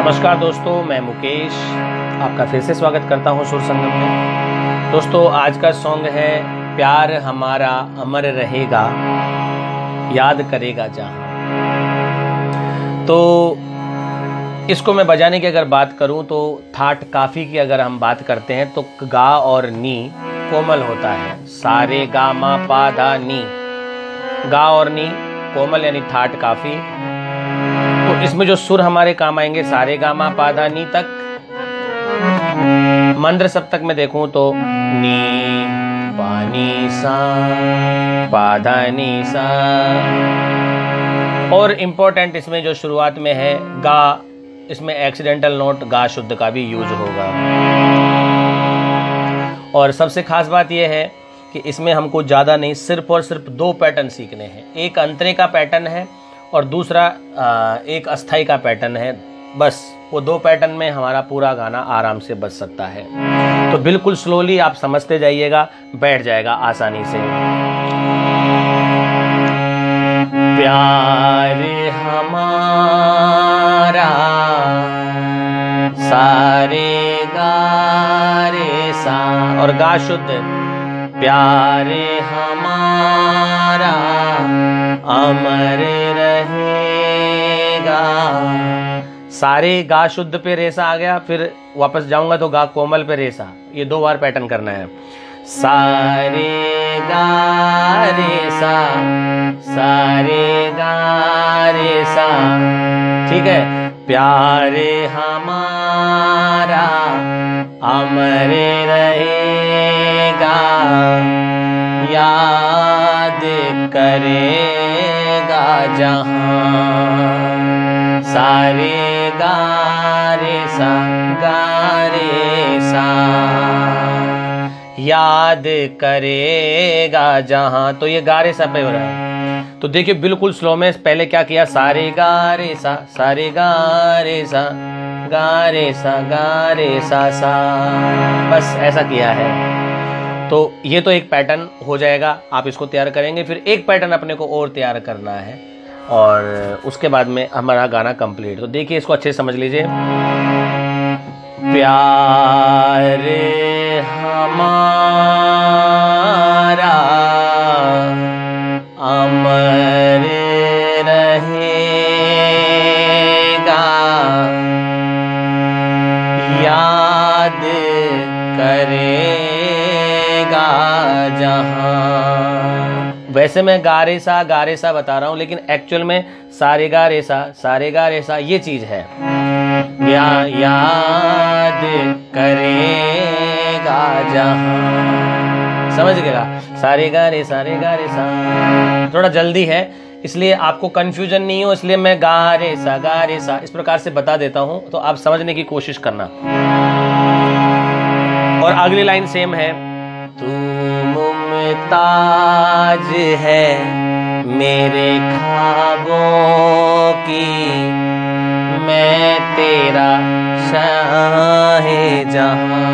नमस्कार दोस्तों, मैं मुकेश आपका फिर से स्वागत करता हूं सुर संगम में। दोस्तों, आज का सॉन्ग है प्यार हमारा अमर रहेगा, याद करेगा जहां। तो इसको मैं बजाने की अगर बात करूं तो थाट काफ़ी की अगर हम बात करते हैं तो गा और नी कोमल होता है। सारे गा मा पा धा नी, गा और नी कोमल यानी थाट काफ़ी। तो इसमें जो सुर हमारे काम आएंगे सारे गा मा पा धा नी तक। मंद्र सप्तक में देखूं तो नी पानी सा पा धा नी सा। और इम्पोर्टेंट इसमें जो शुरुआत में है गा, इसमें एक्सीडेंटल नोट गा शुद्ध का भी यूज होगा। और सबसे खास बात यह है कि इसमें हमको ज़्यादा नहीं, सिर्फ और सिर्फ 2 पैटर्न सीखने हैं। एक अंतरे का पैटर्न है और दूसरा एक अस्थाई का पैटर्न है। बस वो 2 पैटर्न में हमारा पूरा गाना आराम से बज सकता है। तो बिल्कुल स्लोली आप समझते जाइएगा, बैठ जाएगा आसानी से। प्यार हमारा सारे गा रे सा, और गा शुद्ध। प्यार हमारा अमर रहेगा। सारे गा शुद्ध पे रेसा आ गया, फिर वापस जाऊंगा तो गा कोमल पे रेसा। ये 2 बार पैटर्न करना है। सारे गा रेसा, सारे गा रेसा, ठीक है। प्यारे हमारा अमर रहेगा, याद करेगा जहां। सारे गा रे सा, याद करेगा जहां। तो ये गा रे सा पे हो रहा है। तो देखिए बिल्कुल स्लो में पहले क्या किया, सारे गा रे सा, सारे गा रे सा, गा रे सा, गा रे सा सा, बस ऐसा किया है। तो ये तो एक पैटर्न हो जाएगा, आप इसको तैयार करेंगे। फिर एक पैटर्न अपने को और तैयार करना है और उसके बाद में हमारा गाना कंप्लीट। तो देखिए इसको अच्छे से समझ लीजिए। प्यार हमारा अमर रहेगा, याद करेगा जहां। वैसे मैं गा रे सा बता रहा हूं, लेकिन एक्चुअल में सारे गा रे सा ये चीज है। याद करेगा जहां, समझ गया। सारे गा रे सा। थोड़ा जल्दी है इसलिए आपको कंफ्यूजन नहीं हो, इसलिए मैं गा रे सा इस प्रकार से बता देता हूं, तो आप समझने की कोशिश करना। और अगली लाइन सेम है। तू मुमताज है मेरे ख्वाबों की, मैं तेरा शाहे जहां।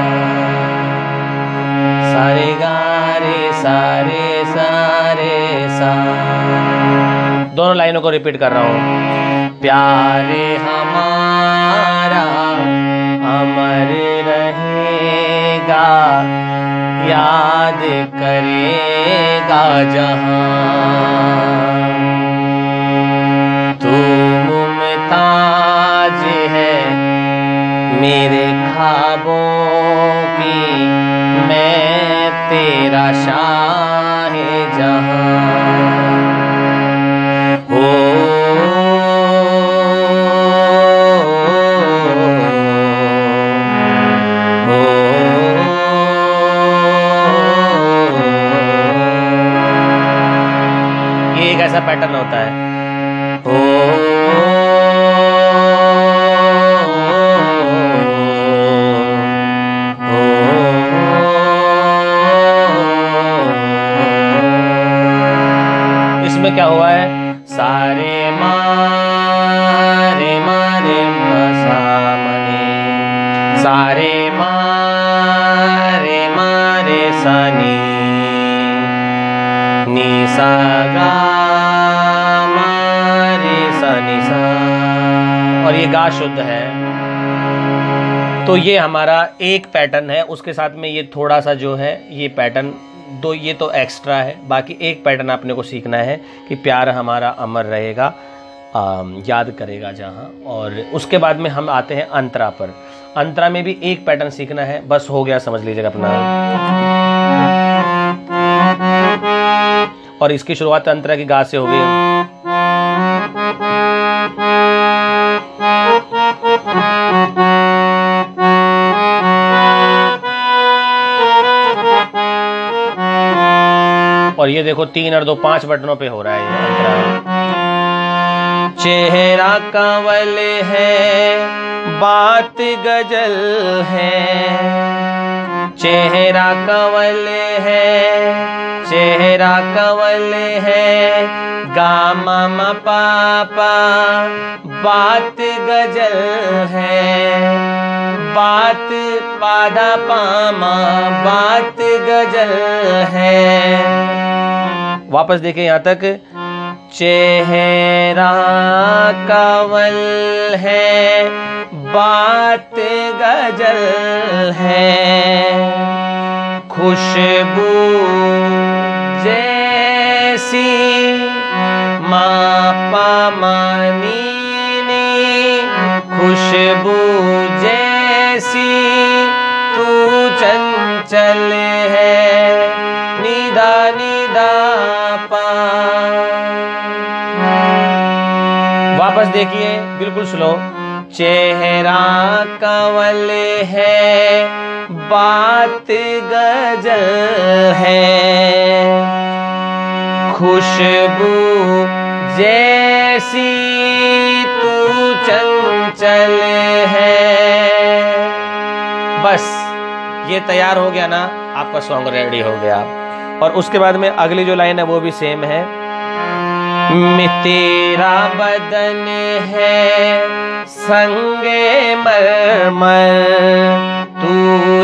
सारे गा रे सारे सारे सा। दोनों लाइनों को रिपीट कर रहा हूं। प्यारे हमारा अमर रहेगा, याद करेगा जहां। तू मुमताज है मेरे ख्वाबों की, मैं तेरा शाहे जहां। हो ये एक ऐसा पैटर्न होता है। हो इसमें क्या हुआ है, सारे मारे मारे मसामने, सारे मारे मारे सनी, नी सा गा मा रे सा नी सा। और ये गा शुद्ध है। तो ये हमारा एक पैटर्न है, उसके साथ में ये थोड़ा सा जो है ये पैटर्न दो, ये तो एक्स्ट्रा है। बाकी एक पैटर्न आपने को सीखना है कि प्यार हमारा अमर रहेगा, याद करेगा जहाँ। और उसके बाद में हम आते हैं अंतरा पर। अंतरा में भी एक पैटर्न सीखना है, बस हो गया, समझ लीजिएगा अपना। और इसकी शुरुआत अंतरा की गा से हो गई। और ये देखो 3 और 2 5 बटनों पे हो रहा है ये अंतरा। चेहरा कंवल है, बात गजल है, चेहरा कंवल है, चेहरा कंवल है, गा मामा पापा बात गजल है, बात पादा पामा बात गजल है। वापस देखिए यहाँ तक, चेहरा कंवल है, बात गजल है, खुशबू जैसी मापा मानी नी, खुशबू जैसी तू चंचल है, निदा निदा पा। वापस देखिए बिल्कुल स्लो। चेहरा कंवल है, बात गजल है, खुशबू जैसी तू चंचल है। बस ये तैयार हो गया ना, आपका सॉन्ग रेडी हो गया। और उसके बाद में अगली जो लाइन है वो भी सेम है। तेरा बदन है संगे मरमर, तू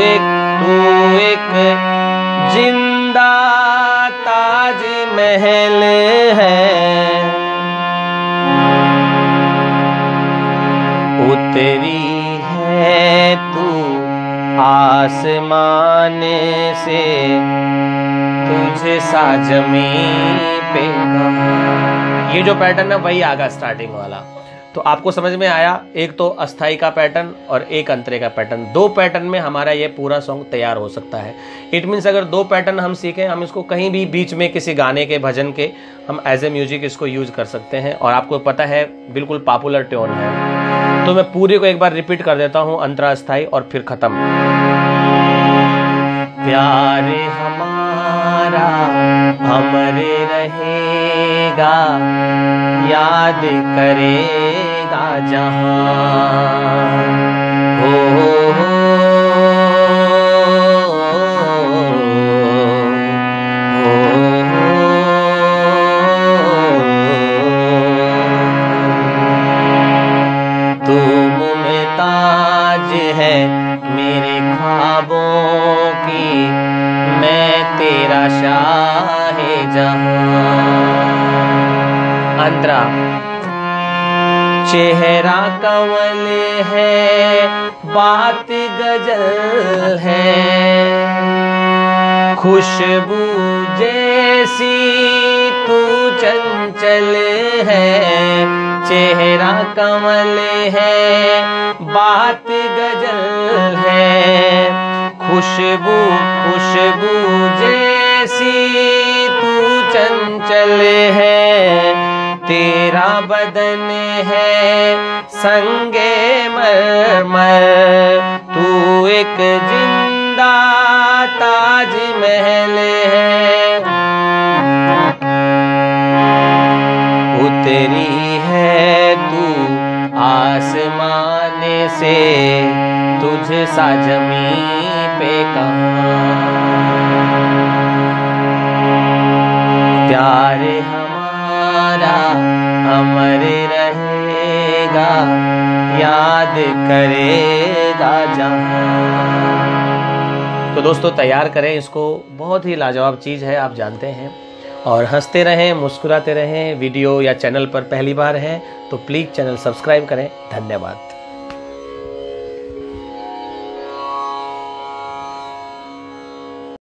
एक जिंदा ताज महल है, उतरी है तू आसमान से, तुझे सा जमीन पे कहाँ। ये जो पैटर्न है वही आगा स्टार्टिंग वाला। तो आपको समझ में आया, एक तो अस्थाई का पैटर्न और एक अंतरे का पैटर्न। 2 पैटर्न में हमारा ये पूरा सॉन्ग तैयार हो सकता है। इट मीन्स अगर 2 पैटर्न हम सीखें, हम इसको कहीं भी बीच में किसी गाने के, भजन के, हम एज ए म्यूजिक इसको यूज कर सकते हैं। और आपको पता है बिल्कुल पॉपुलर ट्यून है। तो मैं पूरे को एक बार रिपीट कर देता हूँ, अंतरा अस्थाई और फिर खत्म। प्यार हमारा अमर रहेगा, याद करेगा जहां। हो तू मुमताज है मेरे ख्वाबों की, मैं तेरा शाहे जहां। अंतरा। चेहरा कंवल है, बात गजल है, खुशबू जैसी तू चंचल है। चेहरा कंवल है, बात गजल है, खुशबू जैसी तू चंचल है। तेरा बदन है संगे मरमर, तू एक जिंदा ताज महल है, उतरी है तू आसमान से, तुझ सा जमीन पे कहाँ। प्यार हमारा अमर रहेगा, याद करेगा जहां। तो दोस्तों तैयार करें इसको, बहुत ही लाजवाब चीज़ है, आप जानते हैं। और हंसते रहें, मुस्कुराते रहें। वीडियो या चैनल पर पहली बार हैं तो प्लीज़ चैनल सब्सक्राइब करें। धन्यवाद।